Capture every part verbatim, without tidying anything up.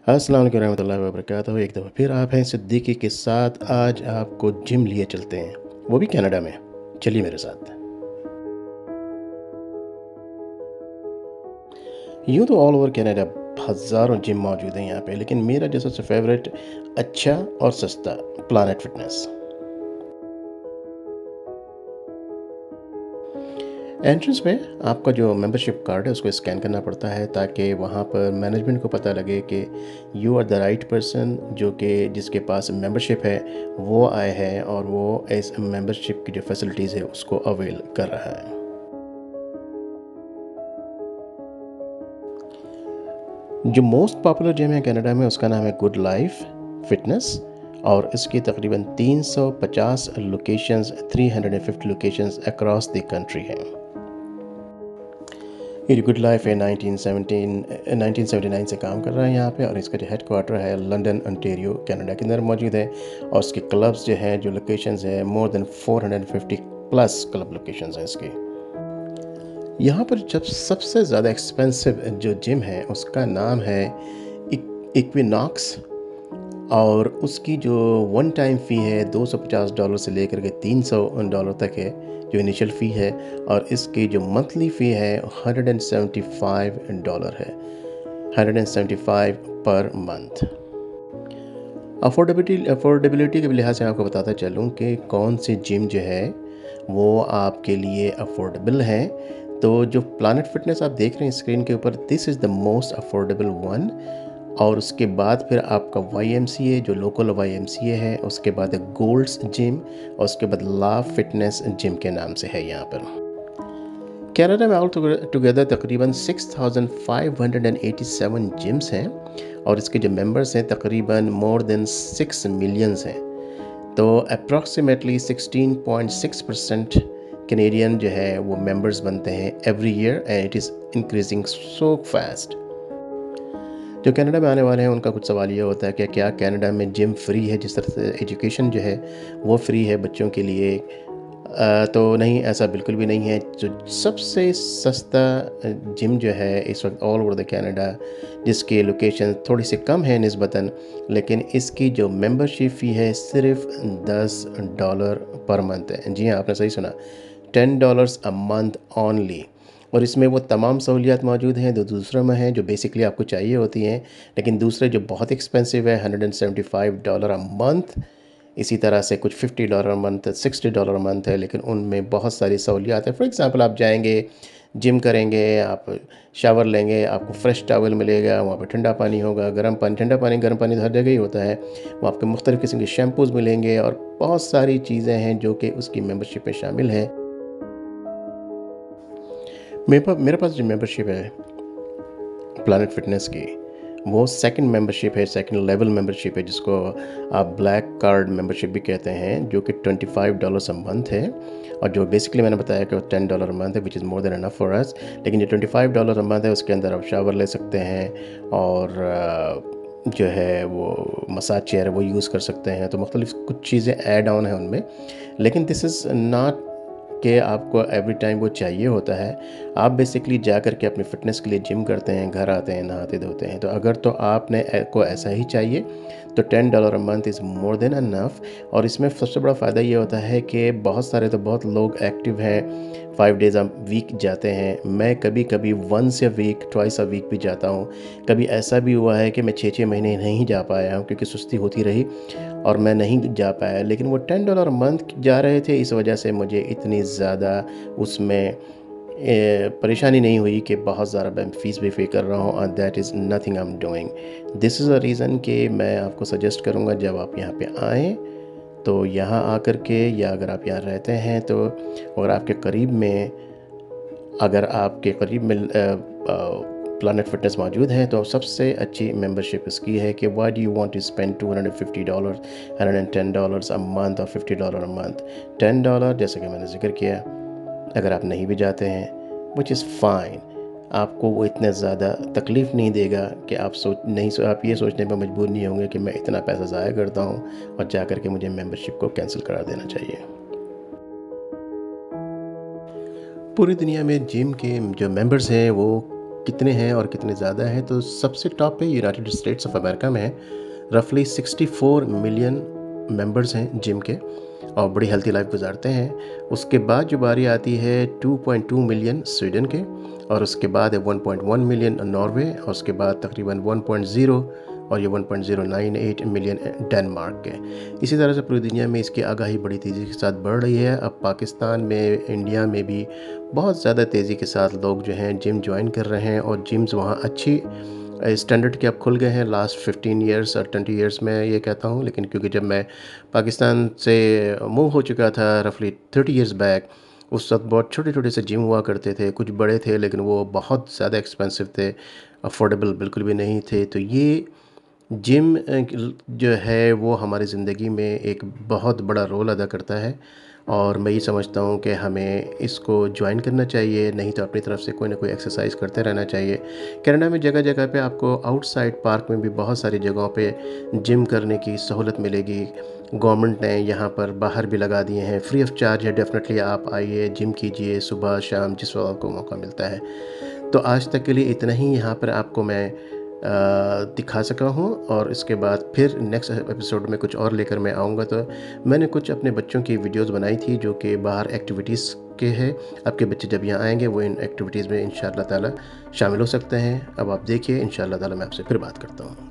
अस्सलाम वालेकुम रहमतुल्लाहि व बरकातहू। एक दफ़ा फिर आप हैं सिद्दीकी के साथ। आज आपको जिम लिए चलते हैं, वो भी कनाडा में। चलिए मेरे साथ। यूँ तो ऑल ओवर कनाडा हज़ारों जिम मौजूद हैं यहाँ पे, लेकिन मेरा जो सबसे फेवरेट अच्छा और सस्ता प्लैनेट फिटनेस। एंट्रेंस में आपका जो मेंबरशिप कार्ड है उसको स्कैन करना पड़ता है, ताकि वहाँ पर मैनेजमेंट को पता लगे कि you are the right person, जो कि जिसके पास मेंबरशिप है वो आए हैं और वो इस मेंबरशिप की जो फैसिलिटीज़ है उसको अवेल कर रहा है। जो मोस्ट पॉपुलर जिम है कनाडा में उसका नाम है गुड लाइफ फिटनेस, और इसकी तकरीबन तीन सौ पचास लोकेशंस, तीन सौ पचास लोकेशंस अक्रॉस द कंट्री हैं। ये गुड लाइफ है nineteen seventeen nineteen seventy nine से काम कर रहा है यहाँ पे, और इसका जो हेड क्वार्टर है लंदन ओंटारियो कनाडा के अंदर मौजूद है। और उसके क्लब्स जो हैं, जो लोकेशंस है, मोर देन चार सौ पचास प्लस क्लब लोकेशंस हैं इसके। यहाँ पर जब सबसे ज़्यादा एक्सपेंसिव जो जिम है उसका नाम है इक्विनॉक्स, और उसकी जो वन टाइम फ़ी है दो सौ पचास डॉलर से लेकर के तीन सौ डॉलर तक है जो इनिशियल फ़ी है, और इसकी जो मंथली फ़ी है एक सौ पचहत्तर डॉलर है, एक सौ पचहत्तर पर मंथ। अफोर्डेबिलिटी अफोर्डेबिलिटी के लिहाज से आपको बताता चलूँ कि कौन सी जिम जो है वो आपके लिए अफोर्डेबल है। तो जो प्लैनेट फिटनेस आप देख रहे हैं स्क्रीन के ऊपर, this is the most affordable one. और उसके बाद फिर आपका वाई एम सी ए, जो local Y M C A है, उसके बाद गोल्ड्स जिम, और उसके बाद ला फिटनेस जिम के नाम से है यहाँ पर। कनाडा में ऑल टुगेदर तकरीबन छह हज़ार पाँच सौ सत्तासी जिम्स हैं, और इसके जो मेंबर्स हैं तकरीबन मोर देन सिक्स मिलियंस हैं। तो approximately sixteen point six percent Canadian जो है वो मेंबर्स बनते हैं every year, and it is increasing so fast. जो कनाडा में आने वाले हैं उनका कुछ सवाल ये होता है कि क्या कनाडा में जिम फ्री है, जिस तरह से एजुकेशन जो है वो फ्री है बच्चों के लिए। अ, तो नहीं, ऐसा बिल्कुल भी नहीं है। जो सबसे सस्ता जिम जो है इस वक्त ऑल ओवर द कनाडा, जिसकी लोकेशन थोड़ी सी कम है निस्बतन, लेकिन इसकी जो मेंबरशिप फ़ी है सिर्फ दस डॉलर पर मंथ है। जी हाँ, आपने सही सुना, ten dollars a month only. और इसमें वो तमाम सहूलियात मौजूद हैं जो दूसरों में हैं, जो बेसिकली आपको चाहिए होती हैं, लेकिन दूसरे जो बहुत एक्सपेंसिव है एक सौ पचहत्तर डॉलर अ मंथ, इसी तरह से कुछ पचास डॉलर अ मंथ, साठ डॉलर अ मंथ है, लेकिन उनमें बहुत सारी सहूलियात है। फॉर एग्ज़ाम्पल, आप जाएंगे, जिम करेंगे, आप शावर लेंगे, आपको फ्रेश टॉवल मिलेगा, वहाँ पे ठंडा पानी होगा, गर्म पानी, ठंडा पानी गर्म पानी तो हर जगह ही होता है। वहाँ आपको मुख्तलिफ़ किस्म के शैम्पूज़ मिलेंगे, और बहुत सारी चीज़ें हैं जो कि उसकी मेंबरशिप में शामिल हैं। मेरे पास मेरे पास जो मेंबरशिप है प्लैनेट फिटनेस की, वो सेकंड मेंबरशिप है, सेकंड लेवल मेंबरशिप है, जिसको आप ब्लैक कार्ड मेंबरशिप भी कहते हैं, जो कि पच्चीस डॉलर्स अ मंथ है। और जो बेसिकली मैंने बताया कि वो टेन डॉलर अ मंथ है, which is more than enough for us. लेकिन जो पच्चीस डॉलर अ मंथ है उसके अंदर आप शावर ले सकते हैं, और अ, जो है वो मसाज चेयर है वो यूज़ कर सकते हैं। तो मुख्तलिफ कुछ चीज़ें ऐड ऑन है उनमें, लेकिन दिस इज़ नॉट कि आपको एवरी टाइम वो चाहिए होता है। आप बेसिकली जा कर के अपनी फ़िटनेस के लिए जिम करते हैं, घर आते हैं, नहाते धोते हैं। तो अगर तो आपने ए, को ऐसा ही चाहिए तो ten dollar a month is more than enough. और इसमें सबसे बड़ा फ़ायदा ये होता है कि बहुत सारे तो बहुत लोग एक्टिव हैं, फाइव डेज़ अ वीक जाते हैं। मैं कभी कभी once a week, twice a week भी जाता हूँ। कभी ऐसा भी हुआ है कि मैं छः छः महीने नहीं जा पाया हूँ क्योंकि सुस्ती होती रही और मैं नहीं जा पाया। लेकिन वो टेन डॉलर मंथ जा रहे थे, इस वजह से मुझे इतनी ज़्यादा उसमें ए, परेशानी नहीं हुई कि बहुत ज़्यादा मैं फ़ीस भी पे कर रहा हूँ। और that is nothing I am doing. This is a reason कि मैं आपको सजेस्ट करूँगा जब आप यहाँ पे आएँ तो यहाँ आकर के, या अगर आप यहाँ रहते हैं तो अगर आपके करीब में अगर आपके करीब में प्लैनेट फिटनेस मौजूद है तो सबसे अच्छी मेंबरशिप इसकी है कि why do you want to spend two hundred fifty dollar, hundred ten dollars a month और fifty dollar a month. Ten dollar जैसे कि मैंने जिक्र किया, अगर आप नहीं भी जाते हैं विच इज़ फाइन, आपको वो इतना ज़्यादा तकलीफ़ नहीं देगा कि आप सोच नहीं सो आप ये सोचने पर मजबूर नहीं होंगे कि मैं इतना पैसा ज़ाया करता हूँ और जा कर के मुझे मेंबरशिप को कैंसिल करा देना चाहिए। पूरी दुनिया में जिम के जो मेंबर्स हैं वो कितने हैं और कितने ज़्यादा हैं, तो सबसे टॉप पे यूनाइटेड स्टेट्स ऑफ अमेरिका में है। रफली सिक्सटी फोर मिलियन मेंबर्स हैं जिम के और बड़ी हेल्थी लाइफ गुजारते हैं। उसके बाद जो बारी आती है two point two million Sweden के, और उसके बाद है one point one million Norway, और उसके बाद तकरीबन वन पॉइंट ज़ीरो और ये one point zero nine eight million Denmark के। इसी तरह से पूरी दुनिया में इसकी आगाही बड़ी तेज़ी के साथ बढ़ रही है। अब पाकिस्तान में, इंडिया में भी बहुत ज़्यादा तेज़ी के साथ लोग जो हैं जिम ज्वाइन कर रहे हैं, और जिम्स वहाँ अच्छी स्टैंडर्ड के अब खुल गए हैं लास्ट फिफ्टीन इयर्स और ट्वेंटी इयर्स में ये कहता हूँ। लेकिन क्योंकि जब मैं पाकिस्तान से मूव हो चुका था रफली थर्टी इयर्स बैक, उस वक्त बहुत छोटे छोटे से जिम हुआ करते थे, कुछ बड़े थे लेकिन वो बहुत ज़्यादा एक्सपेंसिव थे, अफोर्डेबल बिल्कुल भी नहीं थे। तो ये जिम जो है वो हमारी ज़िंदगी में एक बहुत बड़ा रोल अदा करता है, और मैं ये समझता हूँ कि हमें इसको ज्वाइन करना चाहिए, नहीं तो अपनी तरफ से कोई ना कोई एक्सरसाइज करते रहना चाहिए। कनाडा में जगह जगह पे आपको आउटसाइड पार्क में भी बहुत सारी जगहों पे जिम करने की सहूलत मिलेगी। गवर्नमेंट ने यहाँ पर बाहर भी लगा दिए हैं, फ्री ऑफ चार्ज है। डेफिनेटली आप आइए, जिम कीजिए सुबह शाम जिस वक्त आपको मौका मिलता है। तो आज तक के लिए इतना ही यहाँ पर आपको मैं अ, दिखा सका हूँ, और इसके बाद फिर नेक्स्ट एपिसोड में कुछ और लेकर मैं आऊँगा। तो मैंने कुछ अपने बच्चों की वीडियोस बनाई थी जो कि बाहर एक्टिविटीज़ के हैं। आपके बच्चे जब यहाँ आएंगे वो इन एक्टिविटीज़ में इंशाअल्लाह ताला शामिल हो सकते हैं। अब आप देखिए, इंशाअल्लाह ताला मैं आपसे फिर बात करता हूँ।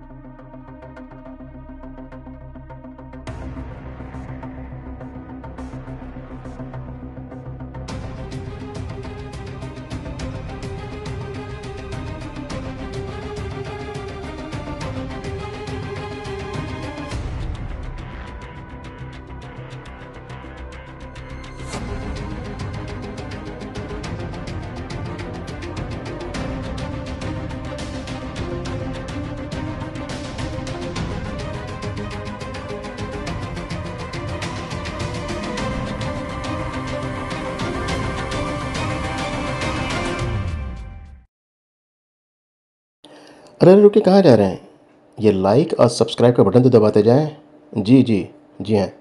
अरे अरे रुकिए, कहाँ जा रहे हैं? ये लाइक और सब्सक्राइब का बटन तो दबाते जाएं। जी जी जी हाँ।